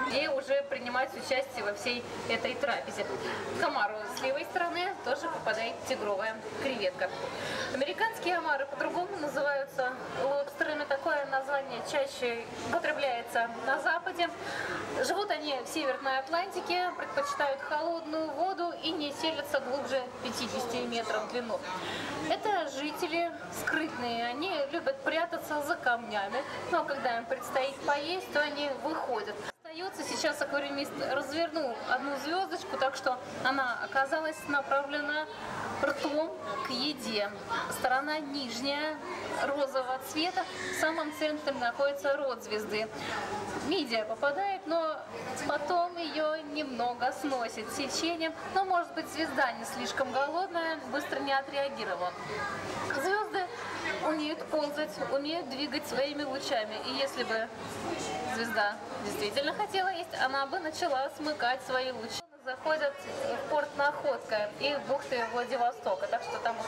и уже принимать участие во всей этой трапезе. К омару с левой стороны тоже попадает тигровая креветка. Американские омары по-другому называются лобстерами. Такое название чаще употребляется на Западе. Живут они в Северной Атлантике, предпочитают холодную воду и не селятся глубже 50 метров в длину. Это жители скрытные, они любят прятаться за камнями, но когда им предстоит поесть, то они выходят. Остается, сейчас аквариумист развернул одну звездочку, так что она оказалась направлена ртом к еде. Сторона нижняя, розового цвета, в самом центре находится рот звезды. Мидия попадает, но потом ее немного сносит течением, но может быть звезда не слишком голодная, быстро не отреагировала. Звезды умеют ползать, умеют двигать своими лучами, и если бы звезда действительно хотела есть, она бы начала смыкать свои лучи. Заходят в порт Находка и в бухты Владивостока, так что там...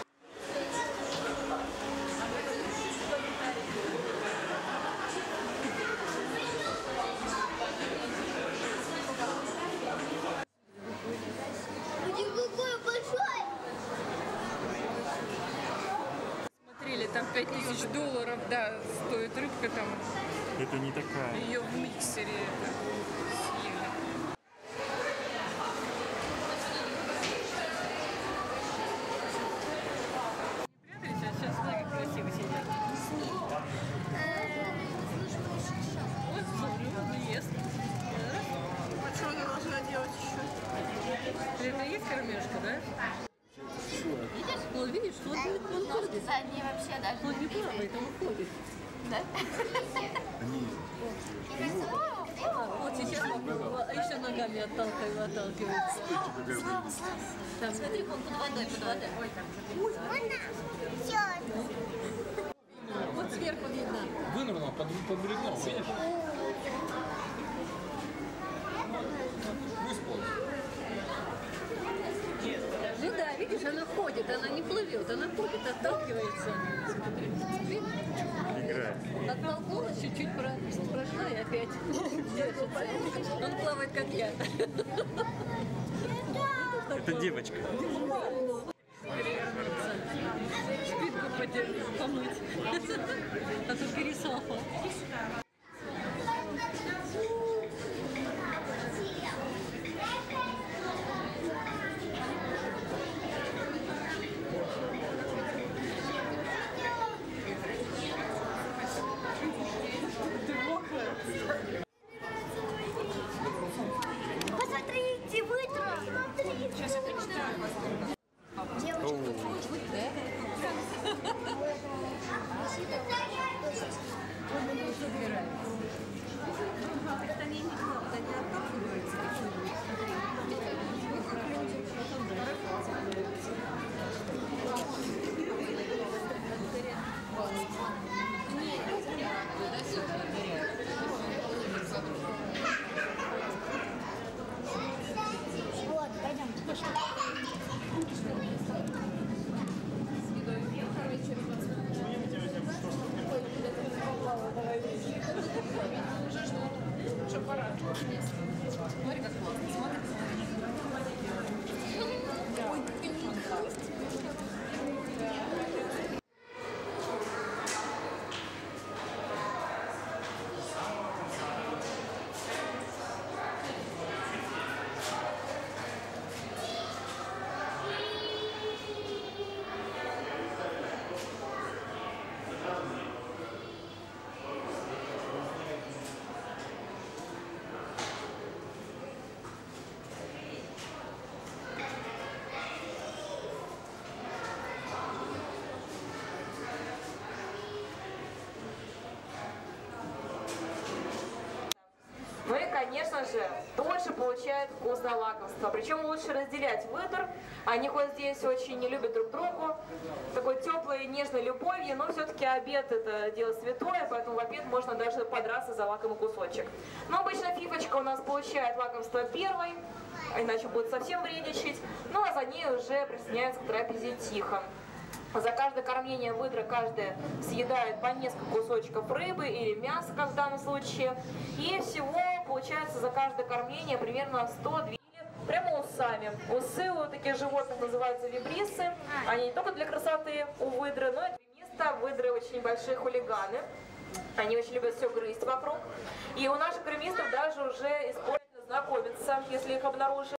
Смотрели, там $5000, да, стоит рыбка там. Это не такая. Ее в миксере съели. Сейчас ноги красиво сидят. Вот смотрю, ест. А что она должна делать еще? Это есть кормежка, да? Видишь? Вот видишь, он ходит. Они вообще даже Он не плавает, он ходит. да? Вот сейчас еще ногами отталкивается. Там, смотри, он под водой. Вот сверху видно. Вынырнула под бревном, видишь? Выспалась. Ну да, видишь, она ходит, она не плывет, она ходит, отталкивается. Смотри. Играет. Оттолкнулась, чуть-чуть прошла и опять держится. Он плавает, как я. Это девочка. Спинку помыть. А то пересохла. Посмотрите, вытра! Смотрите! Сейчас я почитаю. Вот, пойдемте. Смотри, как классно. Ну и, конечно же, дольше получают вкусное лакомство. Причем лучше разделять вытр. Они хоть здесь очень не любят друг другу, такой теплой, нежной любовью, но все-таки обед это дело святое, поэтому в обед можно даже подраться за лакомый кусочек. Но обычно фифочка у нас получает лакомство первой, иначе будет совсем вредничать, ну а за ней уже присоединяется к трапезе тихо. За каждое кормление выдра каждая съедает по несколько кусочков рыбы или мяса, как в данном случае, и всего получается получается за каждое кормление примерно 100-200 прямо усами. Усы у таких животных называются вибрисы. Они не только для красоты у выдры, но и для места. Выдры очень большие хулиганы. Они очень любят все грызть вокруг. И у наших кормистов даже уже используют знакомиться, если их обнаружишь.